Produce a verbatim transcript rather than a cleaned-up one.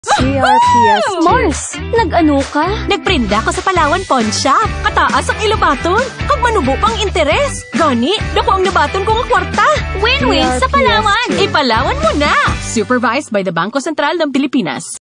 C R P S two. Mars, nag-ano ka? Nagprinda ko sa Palawan Pawn Shop. Kataas ang ilubaton. Kag manubo pang interes. Gani, dako ang nabaton kong kwarta. Win-win sa Palawan. Ipalawan mo na! Supervised by the Bangko Sentral ng Pilipinas.